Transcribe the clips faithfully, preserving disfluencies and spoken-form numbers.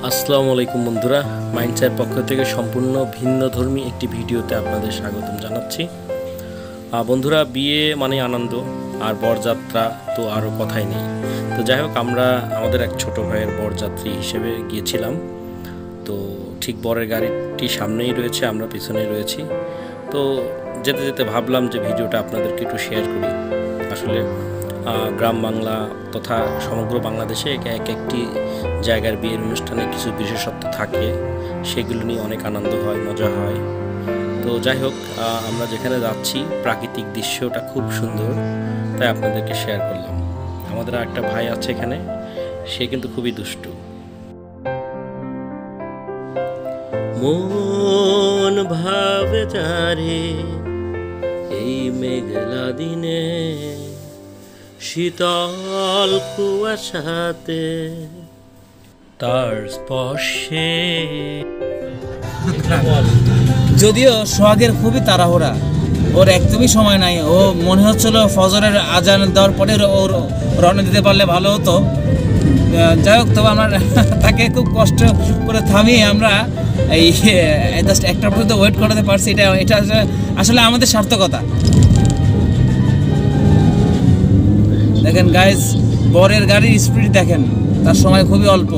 আসসালামু আলাইকুম বন্ধুরা, মাইন্ডসের পক্ষ থেকে সম্পূর্ণ ভিন্নধর্মী একটি ভিডিওতে আপনাদের স্বাগতম জানাচ্ছি। বন্ধুরা, বিয়ে মানে আনন্দ, আর বরযাত্রা তো আরও কথাই নেই। তো যাই হোক, আমরা আমাদের এক ছোট ভাইয়ের বরযাত্রী হিসেবে গিয়েছিলাম। তো ঠিক বরের গাড়িটি সামনেই রয়েছে, আমরা পিছনেই রয়েছি। তো যেতে যেতে ভাবলাম যে ভিডিওটা আপনাদেরকে একটু শেয়ার করি। আসলে গ্রাম বাংলা তথা সমগ্র বাংলাদেশে এক একটি জায়গার বিয়ের অনুষ্ঠানে কিছু বিশেষত্ব থাকে, সেগুলো নিয়ে অনেক আনন্দ হয়, মজা হয়। তো যাই হোক, আমরা যেখানে যাচ্ছি প্রাকৃতিক দৃশ্যটা খুব সুন্দর, তাই আপনাদেরকে শেয়ার করলাম। আমাদের একটা ভাই আছে এখানে, সে কিন্তু খুবই দুষ্টু। মন ভাবে যারে এই মেঘলা দিনে, শীতল কুয়াশাতে তার স্পর্শে। যদিও সোহাগের খুবই তাড়াহুড়া, ওর একদমই সময় নাই। ও মনে হচ্ছিল ফজরের আজান দেওয়ার পরে ওর রওনা দিতে পারলে ভালো হতো। যাই হোক, তবে আমরা তাকে খুব কষ্ট করে থামিয়ে আমরা এই জাস্ট একটা পর্যন্ত ওয়েট করাতে পারছি। এটা এটা আসলে আমাদের সার্থকতা। দেখেন গাইজ, বরের গাড়ির স্পিড দেখেন, তার সময় খুবই অল্প।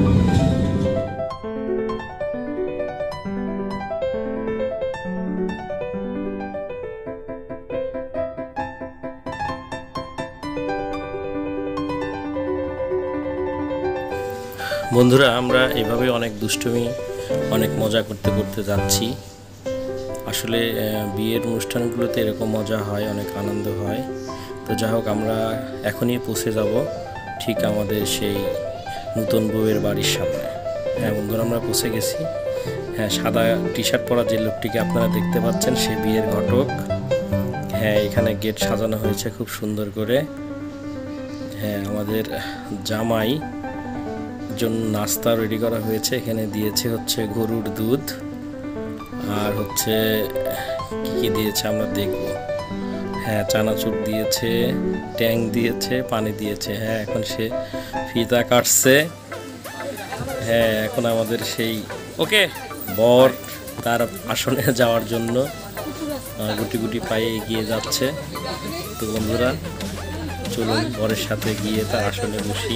বন্ধুরা, আমরা এভাবে অনেক দুষ্টুমি, অনেক মজা করতে করতে যাচ্ছি। আসলে বিয়ের অনুষ্ঠানগুলোতে এরকম মজা হয়, অনেক আনন্দ হয়। তো যাই হোক, আমরা এখনই পৌঁছে যাব ঠিক আমাদের সেই নতুন বউয়ের বাড়ির সামনে। হ্যাঁ বন্ধুরা, আমরা পৌঁছে গেছি। হ্যাঁ, সাদা টি শার্ট পরা যে লোকটিকে আপনারা দেখতে পাচ্ছেন, সে বিয়ের ঘটক। হ্যাঁ, এখানে গেট সাজানো হয়েছে খুব সুন্দর করে। হ্যাঁ, আমাদের জামাই জন্য নাস্তা রেডি করা হয়েছে। এখানে দিয়েছে হচ্ছে গরুর দুধ, আর হচ্ছে কি কি দিয়েছে আমরা দেখব। হ্যাঁ, চানাচুর দিয়েছে, ট্যাং দিয়েছে, পানি দিয়েছে। হ্যাঁ, এখন সে ফিতা কাটছে। হ্যাঁ, এখন আমাদের সেই ওকে বর তার আসনে যাওয়ার জন্য গুটি গুটি পায়ে এগিয়ে যাচ্ছে। তো বন্ধুরা, চলুন বরের সাথে গিয়ে তার আসনে বসি।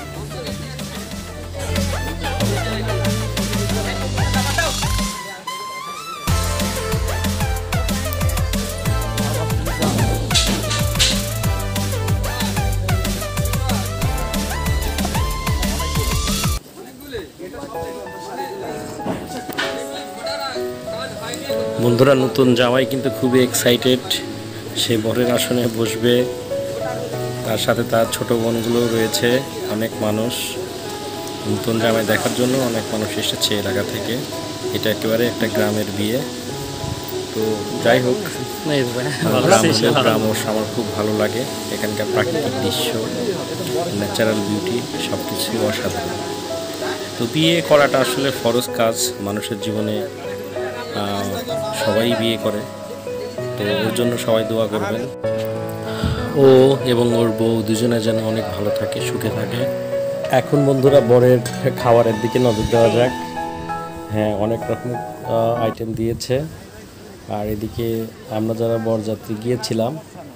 বন্ধুরা, নতুন জামাই কিন্তু খুবই এক্সাইটেড। সে বরের আসনে বসবে, তার সাথে তার ছোট বোনগুলো রয়েছে। অনেক মানুষ নতুন জামাই দেখার জন্য অনেক মানুষ এসেছে এলাকা থেকে। এটা একেবারে একটা গ্রামের বিয়ে। তো যাই হোক, গ্রাম আমার খুব ভালো লাগে। এখানকার প্রাকৃতিক দৃশ্য, ন্যাচারাল বিউটি সব কিছুই অসাধারণ। তো বিয়ে করাটা আসলে ফরজ কাজ মানুষের জীবনে। সবাই বিয়ে করে, তো ওর জন্য সবাই দোয়া করবেন। ও এবং ওর বউ দুজনে যেন অনেক ভালো থাকে, সুখে থাকে। এখন বন্ধুরা, বরের খাবারের দিকে নজর দেওয়া যাক। হ্যাঁ, অনেক রকম আইটেম দিয়েছে। আর এদিকে আমরা যারা বরযাত্রী গিয়েছিলাম,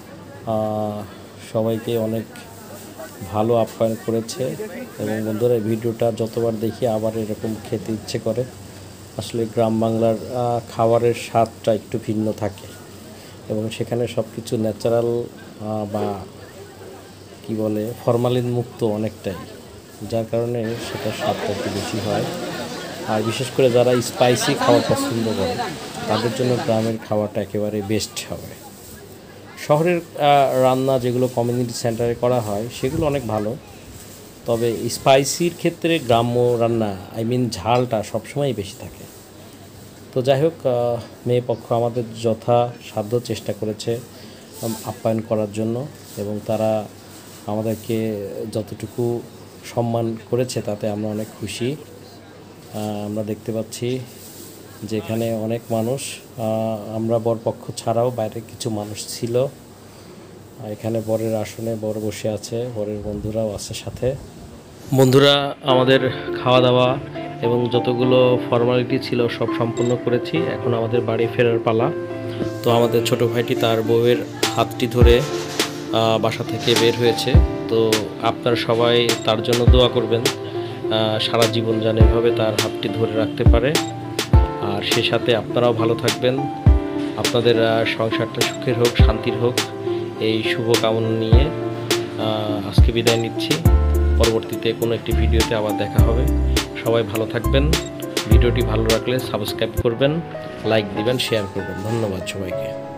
সবাইকে অনেক ভালো আপ্যায়ন করেছে। এবং বন্ধুরা, এই ভিডিওটা যতবার দেখি আবার এরকম খেতে ইচ্ছে করে। আসলে গ্রাম বাংলার খাবারের স্বাদটা একটু ভিন্ন থাকে, এবং সেখানে সব কিছু ন্যাচারাল বা কি বলে ফরমালিন মুক্ত অনেকটাই, যার কারণে সেটার স্বাদটা একটু বেশি হয়। আর বিশেষ করে যারা স্পাইসি খাবার পছন্দ করে, তাদের জন্য গ্রামের খাবারটা একেবারে বেস্ট হবে। শহরের রান্না যেগুলো কমিউনিটি সেন্টারে করা হয়, সেগুলো অনেক ভালো, তবে স্পাইসির ক্ষেত্রে গ্রাম্য রান্না, আই মিন ঝালটা সবসময়ই বেশি থাকে। তো যাই হোক, মেয়ে পক্ষ আমাদের যথাসাধ্য চেষ্টা করেছে আপ্যায়ন করার জন্য, এবং তারা আমাদেরকে যতটুকু সম্মান করেছে তাতে আমরা অনেক খুশি। আমরা দেখতে পাচ্ছি যে এখানে অনেক মানুষ, আমরা বরপক্ষ ছাড়াও বাইরে কিছু মানুষ ছিল। এখানে বরের আসনে বর বসে আছে, বরের বন্ধুরাও আছে সাথে। বন্ধুরা, আমাদের খাওয়া দাওয়া এবং যতগুলো ফর্মালিটি ছিল সব সম্পূর্ণ করেছি। এখন আমাদের বাড়ি ফেরার পালা। তো আমাদের ছোট ভাইটি তার বউয়ের হাতটি ধরে আহ, বাসা থেকে বের হয়েছে। তো আপনারা সবাই তার জন্য দোয়া করবেন, আহ, সারা জীবন যেন এভাবে তার হাতটি ধরে রাখতে পারে। আর সে সাথে আপনারাও ভালো থাকবেন, আপনাদের আহ, সংসারটা সুখের হোক, শান্তির হোক, এই শুভ কামনা নিয়ে আহ, আজকে বিদায় নিচ্ছি। পরবর্তীতে কোনো একটি ভিডিওতে আবার দেখা হবে। সবাই ভালো থাকবেন। ভিডিওটি ভালো লাগলে সাবস্ক্রাইব করবেন, লাইক দিবেন, শেয়ার করবেন। ধন্যবাদ সবাইকে।